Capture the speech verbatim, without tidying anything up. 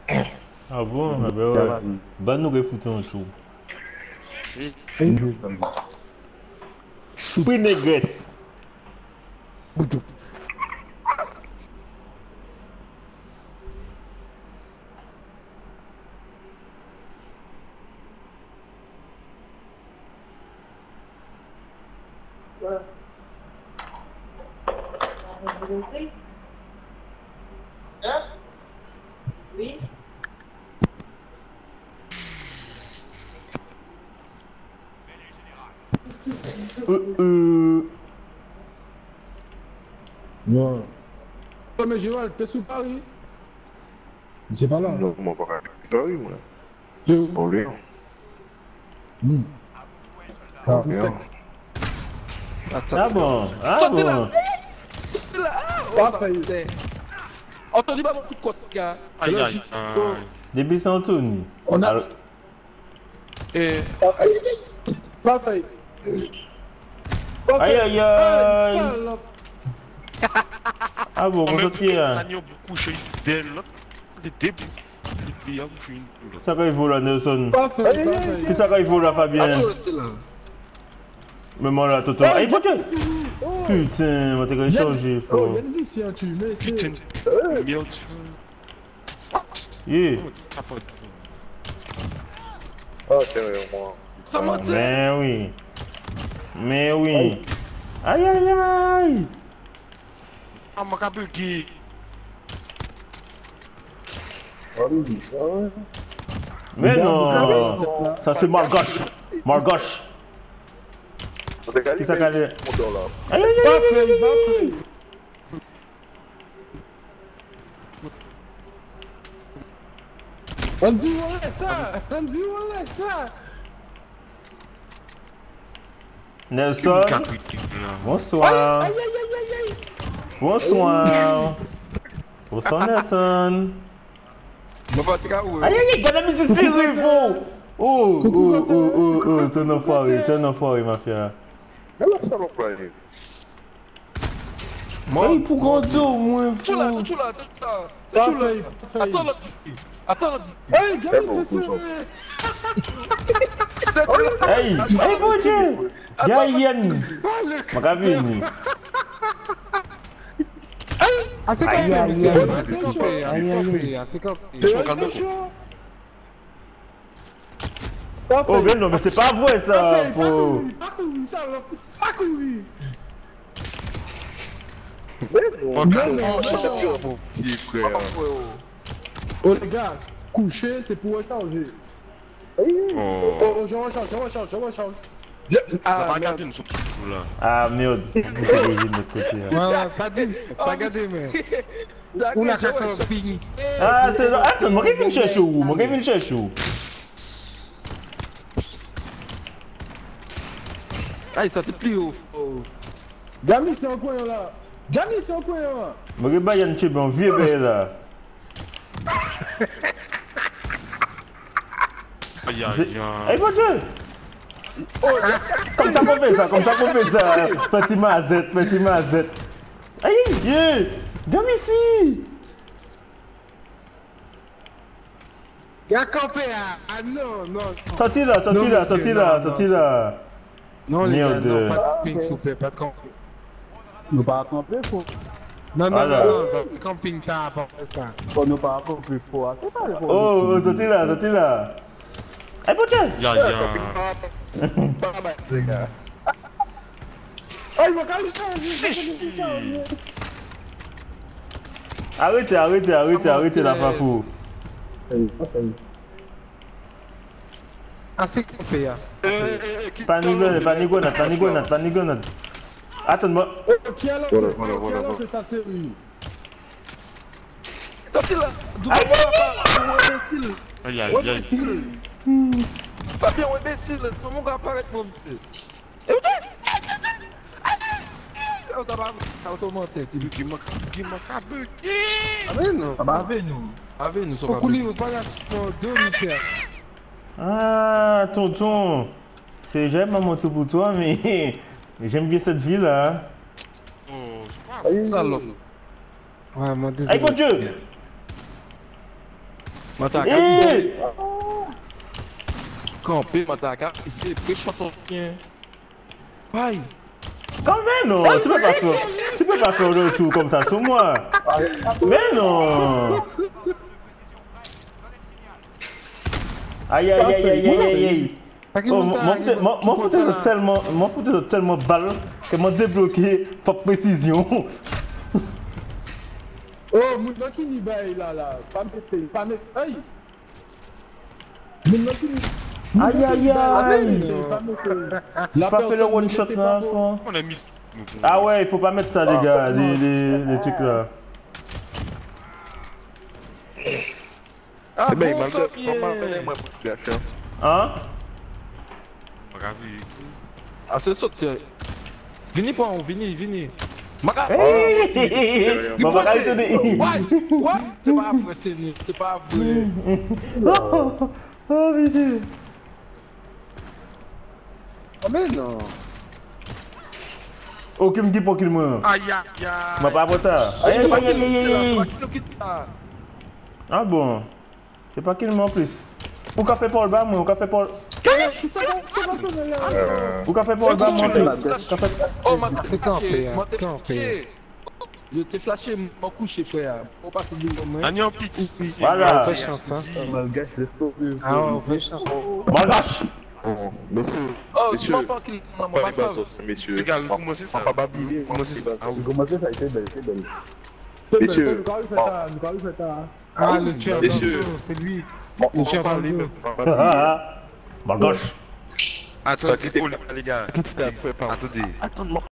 Ah bon? Ah ben ouais. Bah nous refouler un show. Si. Choupi négresse. Hein? Oui. Euh, euh. Non. Non, mais Gérald, t'es sous Paris? C'est pas là. Non, moi, pas Paris, moi. Je... Orléans. Hmm. Ah, Orléans. Ah bon? Ah Sorti bon? là! Sorti là! Parfait. Anthony, pas mon coup de quoi, ce gars? Aïe, aïe, aïe. Depuis Saint-Anthony. On a... Alors, Eh, Parfait. aïe aïe aïe. Salope. Ah bon, On on met sortit là. l'agneau couché d'elle, là. Des début. Il y a couché une. Ça va, il vaut la Nelson. Parfait, Qu'est-ce parfait. que ça va, il vaut la Fabien? Attends, restez là. Même là, Toto. Aïe, putain! Putain, on va te changer, Oh, frère. il y a une vie si hein, tu mets. Putain. Merde. Yeah. T'as pas de. Ah, sérieusement. Ça m'a dit. Mais oui. Mais oui. Aïe aïe aïe. Ah, ma cabine qui. Mais non. Ça c'est Margoche. Margoche. Qu'est-ce que ça fait? Aïe aïe aïe. Parfait, parfait. On dit voilà ça. On dit voilà ça. Nelson. Bonsoir. Aïe, aïe, aïe, aïe, aïe. Bonsoir. Bonsoir Nelson. Je vais partir à où? Aïe aïe aïe, regarde la musique tirée, faux. Oh, oh, oh, oh, oh, t'es un enfoiré, t'es un enfoiré, ma fille. Quelle salope là? Hey, pourquoi on dort, moi, Tu là, fou? tu là, tu là. Tu là. Parfait, parfait. Attends là. Attends là. Hey, gars, c'est ça. Hey, hey, mon Dieu! Y'a Yann! Ma cabine! Ah, c'est Aïe, quand même. aïe, C'est aïe. c'est campé, Aïe, aïe, campé, c'est campé. Ils sont calmes. Oh, mais non, mais c'est pas vrai ça! Faut... Pas courir, salope. Pas courir. Mon gars, mon petit frère. Oh, les gars, coucher, c'est pour recharger. Oh. Oh, je recharge, je recharge, je recharge. Ça va regarder nous sommes là. Ah merde! Vous avez de notre côté. Là. Voilà, pas dit, pas gardé, mais. On a fait fini. Ah, c'est ça! Attends, moi, je viens chercher où? Moi, je viens chercher où? Ah, ça te plie où? Gami, c'est en coin là. Gami, c'est en coin là. Moi, je vais y aller un vieux bébé là. Aïe, aïe, Hey, aïe. mon Dieu! Comme ça qu'on fait ça, comme ça qu'on fait ça! Petit mazette, petit mazette. Aïe, yeah! Viens ici! Il a campé là. Ah non, non. Sorti là, sorti Non, là, monsieur, sorti là, non, sorti non. là. Non, les gars, Merde. non, pas de camping, s'il vous plaît, pas de camping. Nous pas camper, faut. Non, non, Voilà. non, non, ça fait camping, t'as pas fait ça. Pour nous pas camper, faut. C'est pas le Oh, oh, sorti là, sorti là. Hey, mon Dieu! Aïe, aïe, aïe. Les gars. Oh, il va calmer. Arrêtez, arrêtez, arrêtez, arrêtez la fafou. Ah, c'est campé, là. Panigonade, panigonade, panigonade, panigonade. Attends-moi. Oh, qui a lancé, Voilà, qui voilà, a voilà, lancé sa série? Sorti là. Double pas, imbécile. Aïe, aïe, aïe. Imbécile. Pas bien, imbécile. Comment on va apparaître mon Dieu? Et où oh, ça va, ça va commenter. Qui m'a qui m'a cabine. Avec nous. Avec nous. Avec nous, ça va. Faut couler, pas là, pour deux Michel. Ah, tonton. C'est j'aime maman tout pour toi, mais j'aime bien cette ville là. Oh, c'est pas. Salope. Ouais, mon désolé. Aïe, mon Dieu! Mataka, Eh! campé, Mataka, ici, pré-shot son chien. Bye. Quand même, non, tu peux pas faire, tu peux pas faire le tour comme ça sur moi. Mais non. Aïe, aïe, aïe, aïe, aïe, aïe, aïe. Oh, mon foot est tellement, mon foot est tellement balle que m'a débloqué par précision. Oh, mon gars qui n'y va là, là. Pas mettre, pas mettre. Aïe. Mon gars qui n'y. Aïe, aïe, aïe. La Pas fait le one shot là. On a mis. Ah ouais, il faut pas mettre ça, les gars, les, les, les trucs là. Ah, Eh ben, il bon, m'a Fabien. fait moi pour te lâcher. Hein? Ah, c'est ça, tu Vini, pas on, vini, vini. Maka. Hey! Bon, bah, arrête de... Ouais, ouais. C'est pas après, c'est c'est pas après. Oh, oh, putain. Oh, mais non. Ok, me dis pas qu'il me... Aïe, aïe, aïe. Ma pas pour ça. Aïe, aïe, aïe, aïe, aïe, aïe. Ah bon? C'est pas qu'il en plus. Ou qu'a fait Paul Bam, ou qu'a fait Paul... Ou qu'a fait Paul Bam, Oh, ma C'est campé, hein, t'es campé. flashé. Je t'ai flashé, mon couché, frère. Faut passer du moment. On est en petit. Voilà. C'est chance, hein. Malgache, laisse tomber. Ah, on fait chance. Malgache! Messieurs, Oh, je messieurs. m'en pas qu'il m'a Pas pas les ça. bateaux, messieurs. Les gars, comment c'est ça? On va pas oublier. Comment c'est ça? Ah oui. Commencez, ça a été belle, c'est belle. Messieurs. Messieurs. Ah, le tueur Messieurs. d'Anto, c'est lui. Bon, Le on tueur va parler, d'Anto. mais on va pas oublier. Malgache! Attendez, oh, les gars. Quitte la préparation. Attendez. Attends,